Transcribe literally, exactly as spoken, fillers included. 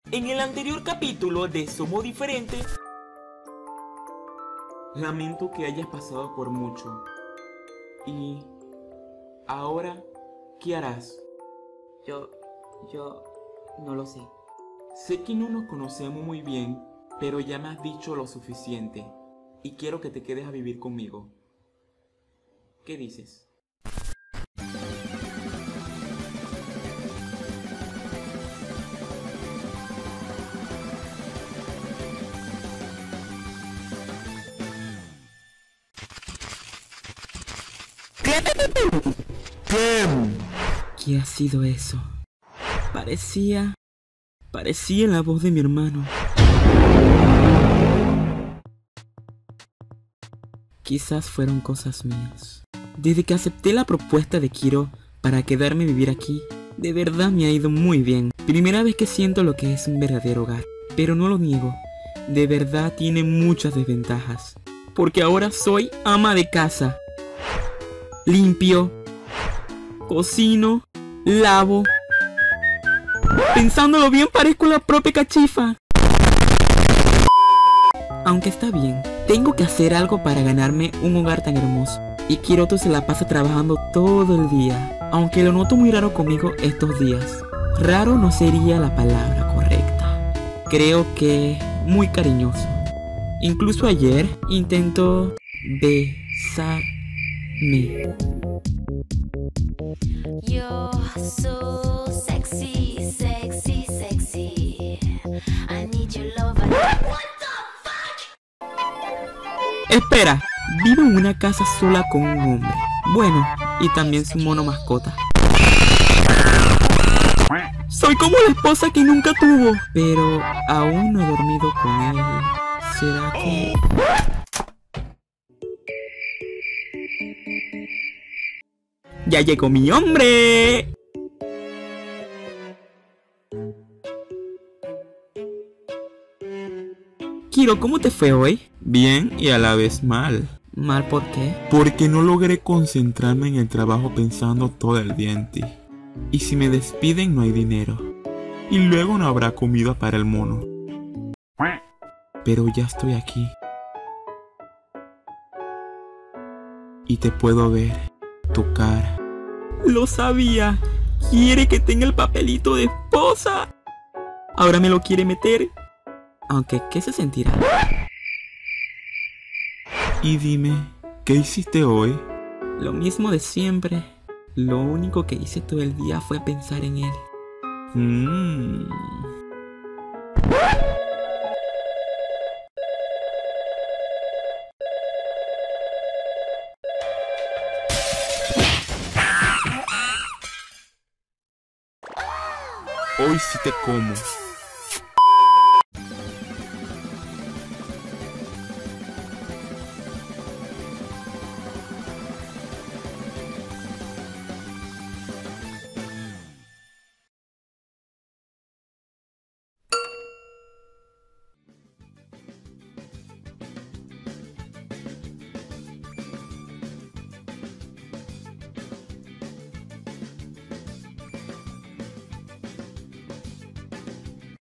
En el anterior capítulo de Somos Diferentes, lamento que hayas pasado por mucho. Y ahora, ¿qué harás? Yo... yo... no lo sé. Sé que no nos conocemos muy bien, pero ya me has dicho lo suficiente. Y quiero que te quedes a vivir conmigo. ¿Qué dices? ¿Qué ha sido eso? Parecía... parecía la voz de mi hermano. Quizás fueron cosas mías. Desde que acepté la propuesta de Kiro para quedarme a vivir aquí, de verdad me ha ido muy bien. Primera vez que siento lo que es un verdadero hogar. Pero no lo niego, de verdad tiene muchas desventajas. Porque ahora soy ama de casa. Limpio, cocino, lavo. Pensándolo bien, parezco la propia cachifa. Aunque está bien, tengo que hacer algo para ganarme un hogar tan hermoso. Y Kiroto se la pasa trabajando todo el día, aunque lo noto muy raro conmigo estos días. Raro no sería la palabra correcta. Creo que muy cariñoso. Incluso ayer intentó besarme. You're so sexy, sexy, sexy. I need your love. What the fuck? Espera, vivo en una casa sola con un hombre. Bueno, y también su mono mascota. Soy como la esposa que nunca tuvo. Pero aún no he dormido con él. ¿Será que...? ¡Ya llegó mi hombre! Kiro, ¿cómo te fue hoy? Bien y a la vez mal. ¿Mal por qué? Porque no logré concentrarme en el trabajo pensando todo el día en ti. Y si me despiden no hay dinero. Y luego no habrá comida para el mono. Pero ya estoy aquí. Y te puedo ver, tocar. Lo sabía. Quiere que tenga el papelito de esposa. Ahora me lo quiere meter. Aunque, ¿qué se sentirá? Y dime, ¿qué hiciste hoy? Lo mismo de siempre. Lo único que hice todo el día fue pensar en él. Mmm... Hoy sí te como.